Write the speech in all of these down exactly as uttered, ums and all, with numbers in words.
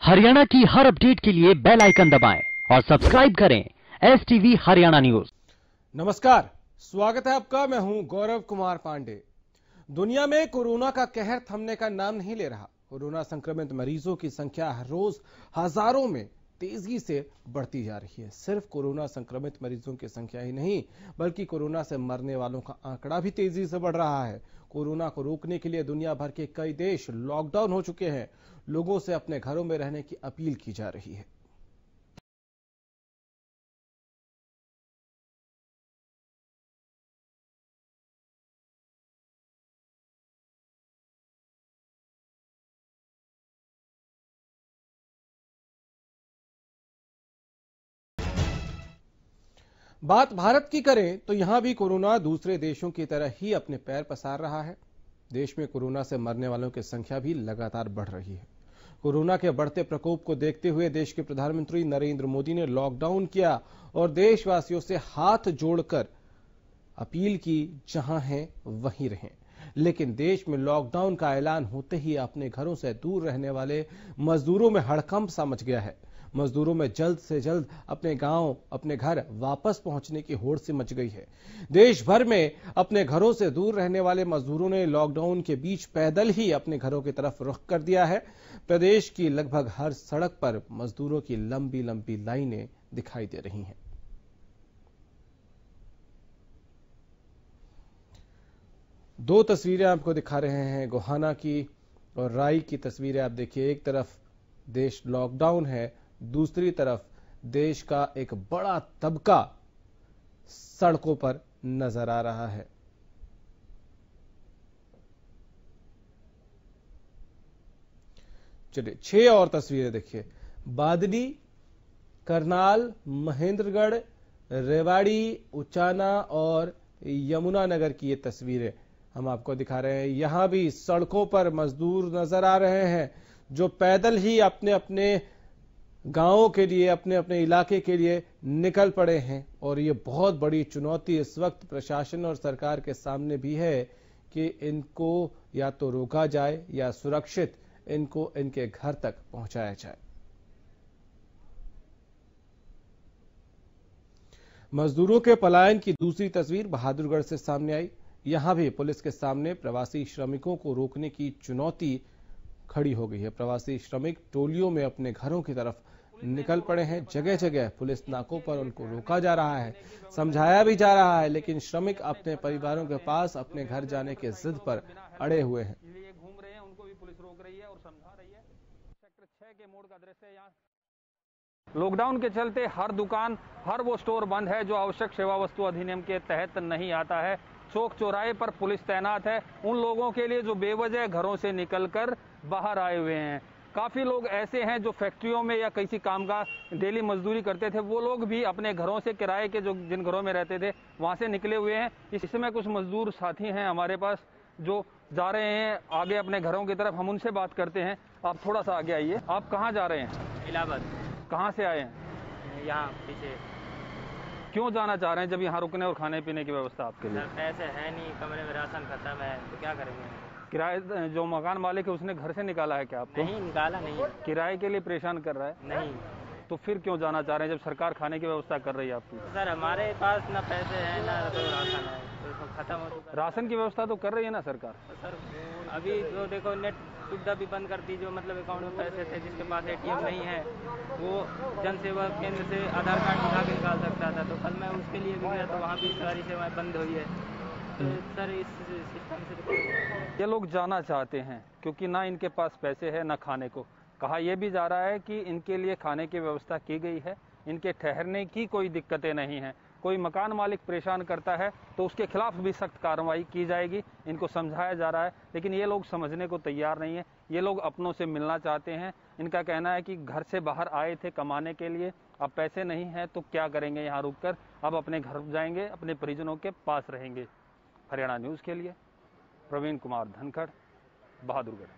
हरियाणा की हर अपडेट के लिए बेल आइकन दबाएं और सब्सक्राइब करें एस टीवी हरियाणा न्यूज। नमस्कार, स्वागत है आपका। मैं हूं गौरव कुमार पांडे। दुनिया में कोरोना का कहर थमने का नाम नहीं ले रहा। कोरोना संक्रमित मरीजों की संख्या हर रोज हजारों में तेजी से बढ़ती जा रही है। सिर्फ कोरोना संक्रमित मरीजों की संख्या ही नहीं, बल्कि कोरोना से मरने वालों का आंकड़ा भी तेजी से बढ़ रहा है। कोरोना को रोकने के लिए दुनिया भर के कई देश लॉकडाउन हो चुके हैं। लोगों से अपने घरों में रहने की अपील की जा रही है। बात भारत की करें तो यहां भी कोरोना दूसरे देशों की तरह ही अपने पैर पसार रहा है। देश में कोरोना से मरने वालों की संख्या भी लगातार बढ़ रही है। कोरोना के बढ़ते प्रकोप को देखते हुए देश के प्रधानमंत्री नरेंद्र मोदी ने लॉकडाउन किया और देशवासियों से हाथ जोड़कर अपील की, जहां हैं वहीं रहें। लेकिन देश में लॉकडाउन का ऐलान होते ही अपने घरों से दूर रहने वाले मजदूरों में हड़कंप सा मच गया है। मजदूरों में जल्द से जल्द अपने गांव, अपने घर वापस पहुंचने की होड़ सी मच गई है। देश भर में अपने घरों से दूर रहने वाले मजदूरों ने लॉकडाउन के बीच पैदल ही अपने घरों की तरफ रुख कर दिया है। प्रदेश की लगभग हर सड़क पर मजदूरों की लंबी लंबी लाइनें दिखाई दे रही हैं। दो तस्वीरें आपको दिखा रहे हैं, गोहाना की और राई की तस्वीरें आप देखिए। एक तरफ देश लॉकडाउन है, दूसरी तरफ देश का एक बड़ा तबका सड़कों पर नजर आ रहा है। चलिए छह और तस्वीरें देखिए। बादली, करनाल, महेंद्रगढ़, रेवाड़ी, उचाना और यमुनानगर की ये तस्वीरें हम आपको दिखा रहे हैं। यहां भी सड़कों पर मजदूर नजर आ रहे हैं, जो पैदल ही अपने अपने गांवों के लिए, अपने अपने इलाके के लिए निकल पड़े हैं। और ये बहुत बड़ी चुनौती इस वक्त प्रशासन और सरकार के सामने भी है कि इनको या तो रोका जाए या सुरक्षित इनको इनके घर तक पहुंचाया जाए। मजदूरों के पलायन की दूसरी तस्वीर बहादुरगढ़ से सामने आई। यहां भी पुलिस के सामने प्रवासी श्रमिकों को रोकने की चुनौती खड़ी हो गई है। प्रवासी श्रमिक टोलियों में अपने घरों की तरफ निकल पड़े हैं। जगह जगह पुलिस नाकों पर उनको रोका जा रहा है, समझाया भी जा रहा है, लेकिन श्रमिक अपने परिवारों के पास अपने घर जाने के जिद पर अड़े हुए हैं। घूम रहे हैं, उनको भी पुलिस रोक रही है और समझा रही है। सेक्टर छह के मोड़ का दृश्य है। यहाँ लॉकडाउन के चलते हर दुकान, हर वो स्टोर बंद है जो आवश्यक सेवा वस्तु अधिनियम के तहत नहीं आता है। चौक चौराहे पर पुलिस तैनात है उन लोगों के लिए जो बेवजह घरों से निकलकर बाहर आए हुए हैं। काफी लोग ऐसे हैं जो फैक्ट्रियों में या किसी काम का डेली मजदूरी करते थे, वो लोग भी अपने घरों से, किराए के जो जिन घरों में रहते थे वहां से निकले हुए हैं। इसमें कुछ मजदूर साथी हैं हमारे पास जो जा रहे हैं आगे अपने घरों की तरफ। हम उनसे बात करते हैं। आप थोड़ा सा आगे आइए। आप कहाँ जा रहे हैं? इलाहाबाद। कहाँ से आए हैं? यहाँ पीछे। क्यों जाना चाह रहे हैं जब यहाँ रुकने और खाने पीने की व्यवस्था आपके लिए? पैसे है नहीं, कमरे में राशन खत्म है, तो क्या करेंगे? किराए जो मकान मालिक है उसने घर से निकाला है क्या आपको? नहीं निकाला, नहीं है। किराए के लिए परेशान कर रहा है? नहीं। तो फिर क्यों जाना चाह रहे हैं जब सरकार खाने की व्यवस्था कर रही है आपकी? सर हमारे पास ना पैसे हैं ना तो राशन है, तो खत्म हो चुका है। राशन की व्यवस्था तो कर रही है ना सरकार? तो सर अभी जो देखो नेट सुविधा भी बंद कर दी। जो मतलब अकाउंट में पैसे थे, जिसके पास एटीएम नहीं है, वो जन सेवा केंद्र से आधार कार्ड दिखा के निकाल सकता था। तो कल मैं उसके लिए भी गया तो वहाँ भी सारी सेवाएं बंद हुई है। तो सर इस सिस्टम से ये लोग जाना चाहते हैं क्योंकि ना इनके पास पैसे है ना खाने को। कहा यह भी जा रहा है कि इनके लिए खाने की व्यवस्था की गई है, इनके ठहरने की कोई दिक्कतें नहीं हैं। कोई मकान मालिक परेशान करता है तो उसके खिलाफ भी सख्त कार्रवाई की जाएगी, इनको समझाया जा रहा है। लेकिन ये लोग समझने को तैयार नहीं है। ये लोग अपनों से मिलना चाहते हैं। इनका कहना है कि घर से बाहर आए थे कमाने के लिए, अब पैसे नहीं है तो क्या करेंगे यहाँ रुककर, अब अपने घर जाएंगे, अपने परिजनों के पास रहेंगे। हरियाणा न्यूज के लिए प्रवीण कुमार धनखड़, बहादुरगढ़।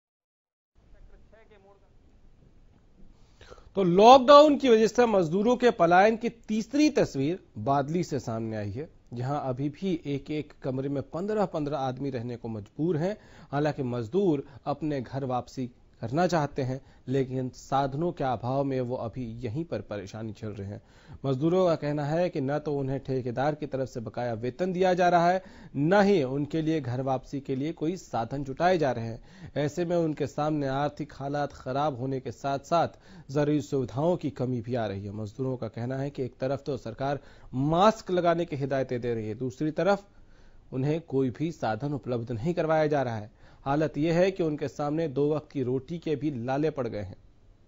तो लॉकडाउन की वजह से मजदूरों के पलायन की तीसरी तस्वीर बादली से सामने आई है, जहां अभी भी एक एक कमरे में पंद्रह पंद्रह आदमी रहने को मजबूर हैं। हालांकि मजदूर अपने घर वापसी करना चाहते हैं, लेकिन साधनों के अभाव में वो अभी यहीं पर परेशानी झेल रहे हैं। मजदूरों का कहना है कि न तो उन्हें ठेकेदार की तरफ से बकाया वेतन दिया जा रहा है, न ही उनके लिए घर वापसी के लिए कोई साधन जुटाए जा रहे हैं। ऐसे में उनके सामने आर्थिक हालात खराब होने के साथ साथ जरूरी सुविधाओं की कमी भी आ रही है। मजदूरों का कहना है कि एक तरफ तो सरकार मास्क लगाने की हिदायतें दे रही है, दूसरी तरफ उन्हें कोई भी साधन उपलब्ध नहीं करवाया जा रहा है। हालत यह है कि उनके सामने दो वक्त की रोटी के भी लाले पड़ गए हैं।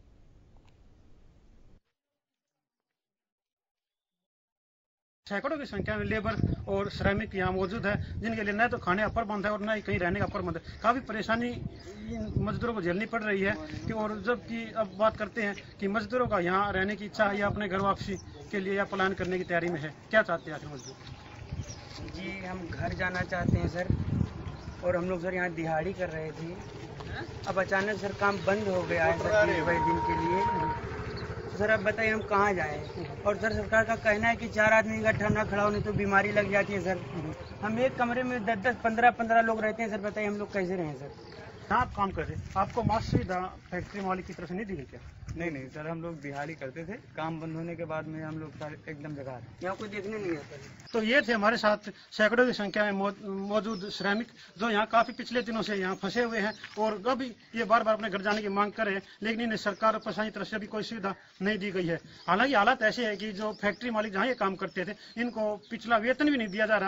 सैकड़ों की संख्या में लेबर और श्रमिक यहाँ मौजूद है, जिनके लिए न तो खाने का प्रबंध है और न ही कहीं रहने का प्रबंध है। काफी परेशानी इन मजदूरों को झेलनी पड़ रही है कि और जबकि अब बात करते हैं कि मजदूरों का यहाँ रहने की इच्छा या अपने घर वापसी के लिए या पलायन करने की तैयारी में है। क्या चाहते हैं मजदूर? जी, हम घर जाना चाहते हैं सर, और हम लोग सर यहाँ दिहाड़ी कर रहे थे। अब अचानक सर काम बंद हो गया है सर तीस बाईस दिन के लिए। तो सर अब बताइए हम कहाँ जाएं? और सर सरकार का कहना है कि चार आदमी इकट्ठा ना खड़ा होने तो बीमारी लग जाती है सर। हम एक कमरे में दस दस पंद्रह पंद्रह लोग रहते हैं सर, बताइए हम लोग कैसे रहें सर? यहाँ आप काम कर रहे, आपको मास्क सुविधा फैक्ट्री मालिक की तरफ से नहीं दी गई क्या? नहीं नहीं सर, हम लोग दिहाड़ी करते थे, काम बंद होने के बाद में हम लोग एकदम जगह यहाँ कोई देखने नहीं आता। तो ये थे हमारे साथ सैकड़ों की संख्या में मौजूद श्रमिक, जो यहाँ काफी पिछले दिनों से यहाँ फंसे हुए हैं और अभी ये बार बार अपने घर जाने की मांग कर रहे हैं, लेकिन इन्हें सरकार और प्रशासन की तरफ से भी कोई सुविधा नहीं दी गई है। हालांकि हालात ऐसे है कि जो फैक्ट्री मालिक जहाँ ये काम करते थे, इनको पिछला वेतन भी नहीं दिया जा रहा।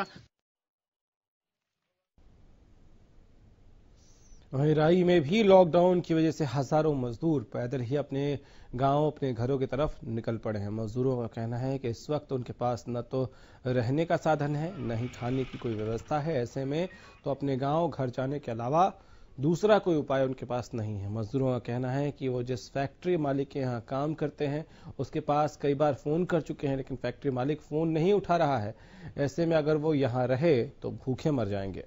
वहीं राई में भी लॉकडाउन की वजह से हजारों मजदूर पैदल ही अपने गांव, अपने घरों की तरफ निकल पड़े हैं। मजदूरों का कहना है कि इस वक्त उनके पास न तो रहने का साधन है, न ही खाने की कोई व्यवस्था है। ऐसे में तो अपने गांव घर जाने के अलावा दूसरा कोई उपाय उनके पास नहीं है। मजदूरों का कहना है कि वो जिस फैक्ट्री मालिक के यहाँ काम करते हैं उसके पास कई बार फोन कर चुके हैं, लेकिन फैक्ट्री मालिक फोन नहीं उठा रहा है। ऐसे में अगर वो यहाँ रहे तो भूखे मर जाएंगे।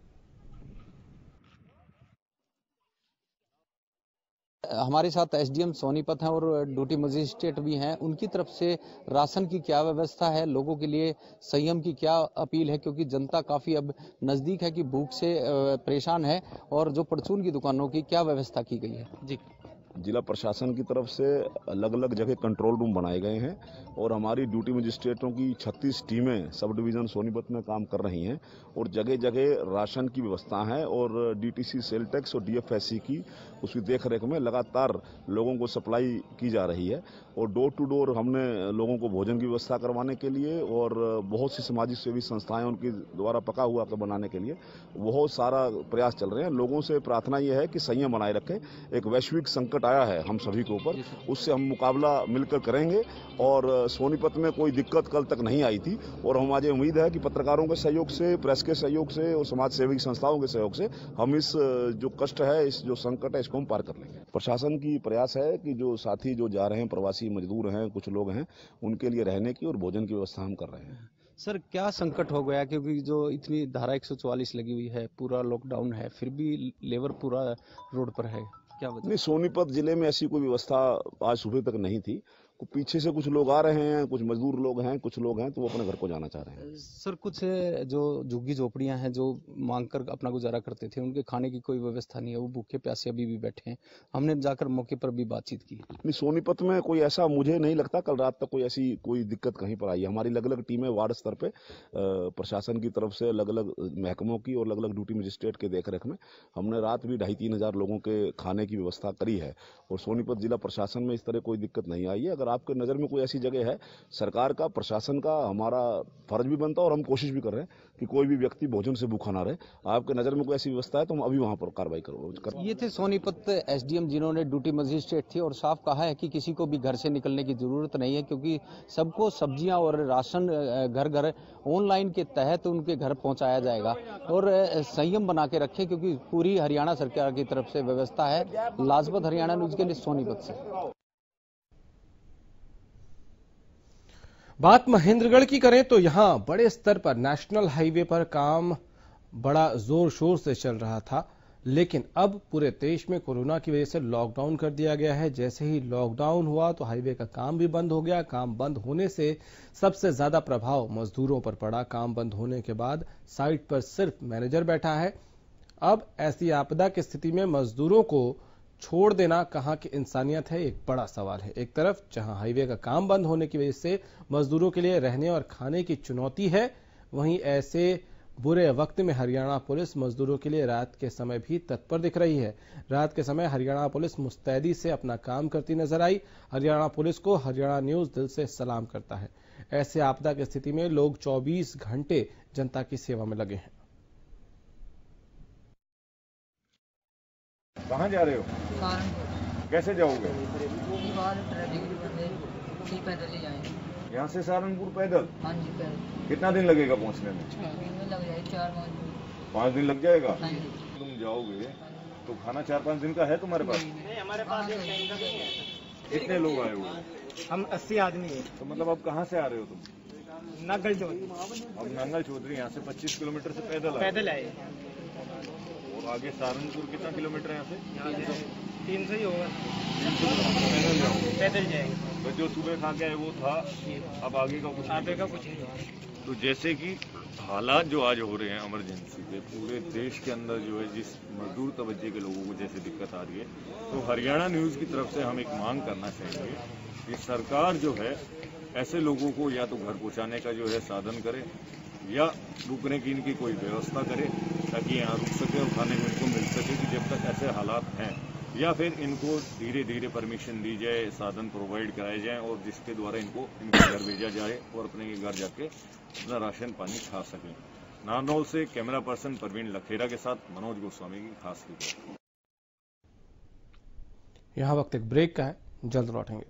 हमारे साथ एसडीएम सोनीपत हैं और ड्यूटी मजिस्ट्रेट भी हैं। उनकी तरफ से राशन की क्या व्यवस्था है, लोगों के लिए संयम की क्या अपील है, क्योंकि जनता काफी अब नजदीक है कि भूख से परेशान है, और जो परचून की दुकानों की क्या व्यवस्था की गई है? जी, जिला प्रशासन की तरफ से अलग अलग जगह कंट्रोल रूम बनाए गए हैं और हमारी ड्यूटी मजिस्ट्रेटों की छत्तीस टीमें सब डिवीजन सोनीपत में काम कर रही हैं और जगह जगह राशन की व्यवस्था है और डीटीसी सेल टैक्स और डीएफएससी की उसकी देखरेख में लगातार लोगों को सप्लाई की जा रही है। और डोर टू डोर हमने लोगों को भोजन की व्यवस्था करवाने के लिए और बहुत सी सामाजिक सेवी संस्थाएं उनके द्वारा पका हुआ बनाने के लिए बहुत सारा प्रयास चल रहे हैं। लोगों से प्रार्थना यह है कि संयम बनाए रखें। एक वैश्विक संकट आया है हम सभी के ऊपर, उससे हम मुकाबला मिलकर करेंगे और सोनीपत में कोई दिक्कत कल तक नहीं आई थी और हमारी उम्मीद है कि पत्रकारों के सहयोग से, प्रेस के सहयोग से और समाज सेवी संस्थाओं के सहयोग से हम इस जो कष्ट है, इस जो संकट है, इसको हम पार कर लेंगे। प्रशासन की प्रयास है कि जो साथी जो जा रहे हैं, प्रवासी मजदूर हैं, कुछ लोग हैं, उनके लिए रहने की और भोजन की व्यवस्था हम कर रहे हैं। सर, क्या संकट हो गया, क्योंकि जो इतनी धारा एक सौ चौवालीस लगी हुई है, पूरा लॉकडाउन है, फिर भी लेबर पूरा रोड पर है, क्या वजह? नहीं, सोनीपत जिले में ऐसी कोई व्यवस्था आज सुबह तक नहीं थी। पीछे से कुछ लोग आ रहे हैं, कुछ मजदूर लोग हैं, कुछ लोग हैं तो वो अपने घर को जाना चाह रहे हैं। सर, कुछ जो झुग्गी झोपड़ियां हैं जो मांग कर अपना गुजारा करते थे, उनके खाने की कोई व्यवस्था नहीं है, वो भूखे प्यासे अभी भी बैठे हैं। हमने जाकर मौके पर भी बातचीत की। नहीं, सोनीपत में कोई ऐसा मुझे नहीं लगता कल रात तक कोई ऐसी कोई दिक्कत कहीं पर आई है। हमारी अलग अलग टीमें वार्ड स्तर पे प्रशासन की तरफ से अलग अलग महकमों की और अलग अलग ड्यूटी मजिस्ट्रेट के देखरेख में हमने रात भी ढाई तीन हजार लोगों के खाने की व्यवस्था करी है और सोनीपत जिला प्रशासन में इस तरह कोई दिक्कत नहीं आई है। अगर आपके नजर में कोई ऐसी जगह है, सरकार का, प्रशासन का हमारा फर्ज भी बनता है और हम कोशिश भी कर रहे हैं कि कोई भी व्यक्ति भोजन से भूखा ना रहे। आपके नजर में कोई ऐसी व्यवस्था है तो हम अभी वहां पर कार्रवाई करेंगे। ये थे सोनीपत एसडीएम, जिन्होंने ड्यूटी मजिस्ट्रेट थे और साफ कहा है कि किसी को भी घर से निकलने की जरूरत नहीं है, क्योंकि सबको सब्जियां और राशन घर घर ऑनलाइन के तहत उनके घर पहुंचाया जाएगा। और संयम बना के रखे, क्योंकि पूरी हरियाणा सरकार की तरफ से व्यवस्था है। लाजपत हरियाणा न्यूज के लिए सोनीपत से। बात महेंद्रगढ़ की करें तो यहां बड़े स्तर पर नेशनल हाईवे पर काम बड़ा जोर शोर से चल रहा था, लेकिन अब पूरे देश में कोरोना की वजह से लॉकडाउन कर दिया गया है। जैसे ही लॉकडाउन हुआ तो हाईवे का काम भी बंद हो गया। काम बंद होने से सबसे ज्यादा प्रभाव मजदूरों पर पड़ा। काम बंद होने के बाद साइट पर सिर्फ मैनेजर बैठा है। अब ऐसी आपदा की स्थिति में मजदूरों को छोड़ देना कहां की इंसानियत है, एक बड़ा सवाल है। एक तरफ जहां हाईवे का काम बंद होने की वजह से मजदूरों के लिए रहने और खाने की चुनौती है, वहीं ऐसे बुरे वक्त में हरियाणा पुलिस मजदूरों के लिए रात के समय भी तत्पर दिख रही है। रात के समय हरियाणा पुलिस मुस्तैदी से अपना काम करती नजर आई। हरियाणा पुलिस को हरियाणा न्यूज दिल से सलाम करता है। ऐसे आपदा की स्थिति में लोग चौबीस घंटे जनता की सेवा में लगे हैं। कहाँ जा रहे हो? कैसे जाओगे? पैदल ही जाएंगे। यहाँ से सहारनपुर पैदल? हाँ जी पैदल। कितना दिन लगेगा पहुँचने में? दिन में लग जाएगा चार पाँच दिन। पाँच दिन लग जाएगा? हाँ जी। तुम जाओगे तो खाना चार पाँच दिन का है तुम्हारे पास? नहीं, हमारे पास एक टाइम का नहीं है। कितने लोग आए हुए? हम अस्सी आदमी हैं। तो मतलब अब कहाँ से आ रहे हो तुम? नागल चौधरी। अब नांगल चौधरी यहाँ से पच्चीस किलोमीटर से पैदल आए? पैदल आए। और आगे सहारनपुर कितना किलोमीटर है यहाँ से? तीन सौ ही होगा। पैदल जाओगे? पैदल जाएंगे। तो जो सुबह खा के आए वो था, अब आगे का कुछ आगे का कुछ नहीं। तो जैसे कि हालात जो आज हो रहे हैं इमरजेंसी के, पूरे देश के अंदर जो है जिस मजदूर तबज्जे के लोगों को जैसे दिक्कत आ रही है, तो हरियाणा न्यूज़ की तरफ से हम एक मांग करना चाहेंगे कि सरकार जो है ऐसे लोगों को या तो घर पहुंचाने का जो है साधन करे या रुकने की इनकी कोई व्यवस्था करे ताकि यहाँ रुक सके और खाने को इनको मिल सके कि जब तक ऐसे हालात हैं, या फिर इनको धीरे धीरे परमिशन दी जाए, साधन प्रोवाइड कराए जाएं और जिसके द्वारा इनको इनके घर भेजा जाए और अपने घर जाके अपना राशन पानी खा सकें। नारनौल से कैमरा पर्सन परवीन लखेरा के साथ मनोज गोस्वामी की खास रिपोर्ट। यहाँ वक्त एक ब्रेक का है, जल्द लौटेंगे।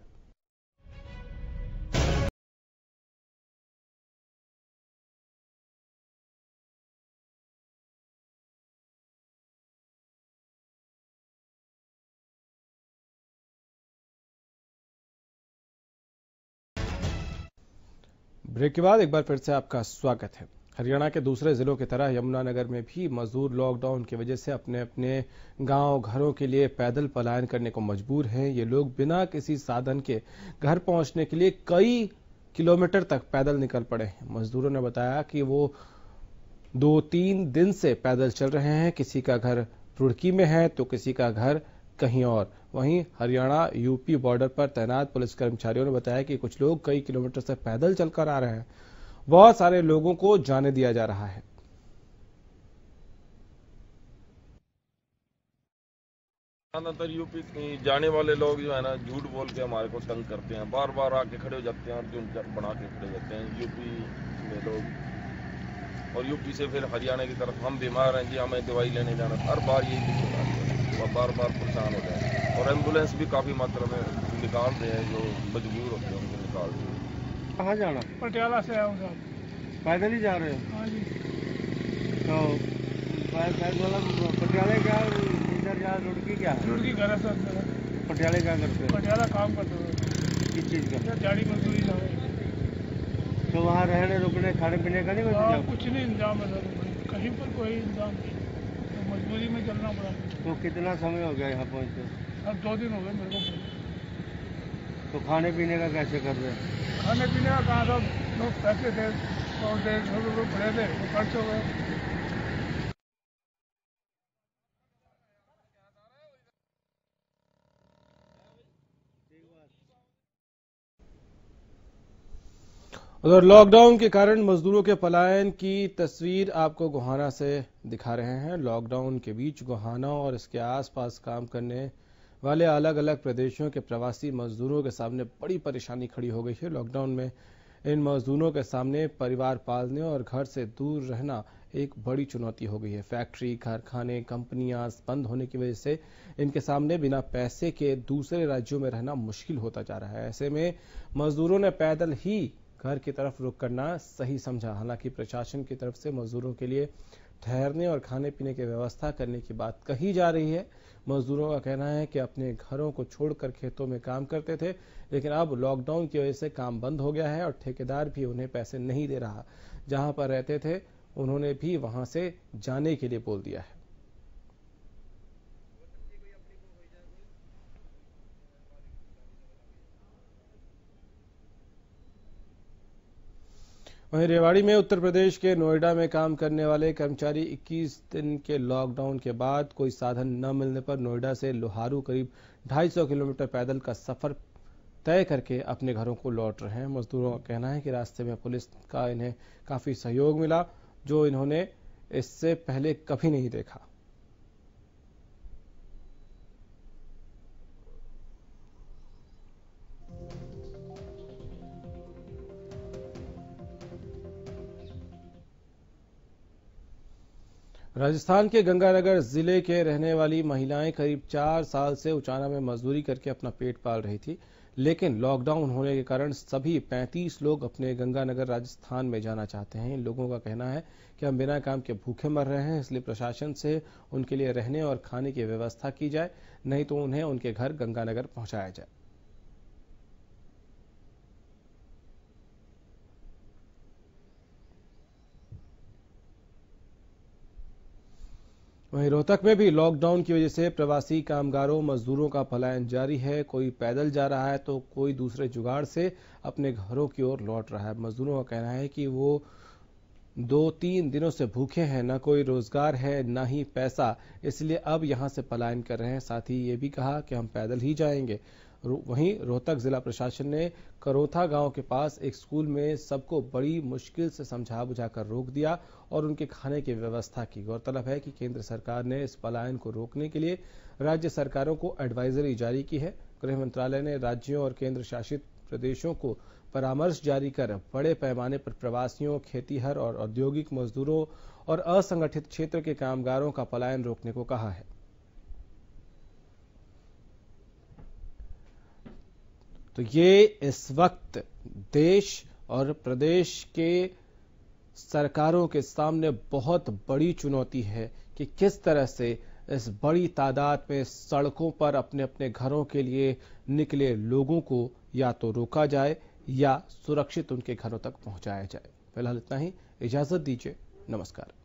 ब्रेक के बाद एक बार फिर से आपका स्वागत है। हरियाणा के दूसरे जिलों की तरह यमुनानगर में भी मजदूर लॉकडाउन की वजह से अपने अपने गांव घरों के लिए पैदल पलायन करने को मजबूर हैं। ये लोग बिना किसी साधन के घर पहुंचने के लिए कई किलोमीटर तक पैदल निकल पड़े हैं। मजदूरों ने बताया कि वो दो तीन दिन से पैदल चल रहे हैं। किसी का घर रुड़की में है तो किसी का घर कहीं और। वहीं हरियाणा यूपी बॉर्डर पर तैनात पुलिस कर्मचारियों ने बताया कि कुछ लोग कई किलोमीटर से पैदल चलकर आ रहे हैं। बहुत सारे लोगों को जाने दिया जा रहा है। ज्यादातर यूपी जाने वाले लोग जो है ना झूठ बोल के हमारे को तंग करते हैं, बार बार आके खड़े हो जाते हैं और जो बना के खड़े हो जाते हैं यूपी में लोग। और यूपी से फिर हरियाणा की तरफ हम बीमार हैं जी, हमें दवाई लेने जाना, हर बार यही दिक्कत आती है, वह बार बार परेशान हो जाए। और एम्बुलेंस भी काफी मात्रा में निकाल रहे हैं, जो मजबूर होते हैं उनको निकाल रहे हैं। कहाँ जाना? पटियाला से आऊँ साहब। पैदल ही जा रहे हो? हाँ जी। तो पटियाले क्या इधर जा रुड़की क्या है? रुड़की घर है सर। पटियाले क्या करते हो? पटियाला काम करते हो। किस चीज़ का? दिहाड़ी मजदूरी जा रहे। तो वहाँ रहने रुकने खाने पीने का नहीं हाँ, कुछ नहीं इंतजाम है सर, कहीं पर कोई इंतजाम नहीं, तो मजबूरी में चलना पड़ा। तो कितना समय हो गया यहाँ पहुँचते? अब दो दिन हो गए मेरे को। तो खाने पीने का कैसे कर रहे हैं? खाने पीने का कहाँ था, लोग पैसे थे सौ डेढ़ सौ रुपये पड़े थे, वो खर्च हो गए। उधर लॉकडाउन के कारण मजदूरों के पलायन की तस्वीर आपको गोहाना से दिखा रहे हैं। लॉकडाउन के बीच गोहाना और इसके आसपास काम करने वाले अलग अलग प्रदेशों के प्रवासी मजदूरों के सामने बड़ी परेशानी खड़ी हो गई है। लॉकडाउन में इन मजदूरों के सामने परिवार पालने और घर से दूर रहना एक बड़ी चुनौती हो गई है। फैक्ट्री, कारखाने, कंपनियां बंद होने की वजह से इनके सामने बिना पैसे के दूसरे राज्यों में रहना मुश्किल होता जा रहा है। ऐसे में मजदूरों ने पैदल ही घर की तरफ रुख करना सही समझा। हालांकि प्रशासन की तरफ से मजदूरों के लिए ठहरने और खाने पीने की व्यवस्था करने की बात कही जा रही है। मजदूरों का कहना है कि अपने घरों को छोड़कर खेतों में काम करते थे, लेकिन अब लॉकडाउन की वजह से काम बंद हो गया है और ठेकेदार भी उन्हें पैसे नहीं दे रहा। जहां पर रहते थे उन्होंने भी वहां से जाने के लिए बोल दिया है। वहीं रेवाड़ी में उत्तर प्रदेश के नोएडा में काम करने वाले कर्मचारी इक्कीस दिन के लॉकडाउन के बाद कोई साधन न मिलने पर नोएडा से लोहारू करीब ढाई सौ किलोमीटर पैदल का सफर तय करके अपने घरों को लौट रहे हैं। मजदूरों का कहना है कि रास्ते में पुलिस का इन्हें काफी सहयोग मिला, जो इन्होंने इससे पहले कभी नहीं देखा। राजस्थान के गंगानगर जिले के रहने वाली महिलाएं करीब चार साल से उचाना में मजदूरी करके अपना पेट पाल रही थी, लेकिन लॉकडाउन होने के कारण सभी पैंतीस लोग अपने गंगानगर राजस्थान में जाना चाहते हैं। इन लोगों का कहना है कि हम बिना काम के भूखे मर रहे हैं, इसलिए प्रशासन से उनके लिए रहने और खाने की व्यवस्था की जाए, नहीं तो उन्हें उनके घर गंगानगर पहुंचाया जाए। वहीं रोहतक में भी लॉकडाउन की वजह से प्रवासी कामगारों मजदूरों का पलायन जारी है। कोई पैदल जा रहा है तो कोई दूसरे जुगाड़ से अपने घरों की ओर लौट रहा है। मजदूरों का कहना है कि वो दो तीन दिनों से भूखे हैं, न कोई रोजगार है न ही पैसा, इसलिए अब यहां से पलायन कर रहे हैं। साथ ही ये भी कहा कि हम पैदल ही जाएंगे। वहीं रोहतक जिला प्रशासन ने करोथा गांव के पास एक स्कूल में सबको बड़ी मुश्किल से समझा बुझाकर रोक दिया और उनके खाने की व्यवस्था की। गौरतलब है कि केंद्र सरकार ने इस पलायन को रोकने के लिए राज्य सरकारों को एडवाइजरी जारी की है। गृह मंत्रालय ने राज्यों और केंद्र शासित प्रदेशों को परामर्श जारी कर बड़े पैमाने पर प्रवासियों, खेतीहर और औद्योगिक मजदूरों और असंगठित क्षेत्र के कामगारों का पलायन रोकने को कहा है। तो ये इस वक्त देश और प्रदेश के सरकारों के सामने बहुत बड़ी चुनौती है कि किस तरह से इस बड़ी तादाद में सड़कों पर अपने अपने घरों के लिए निकले लोगों को या तो रोका जाए या सुरक्षित उनके घरों तक पहुंचाया जाए। फिलहाल इतना ही, इजाजत दीजिए, नमस्कार।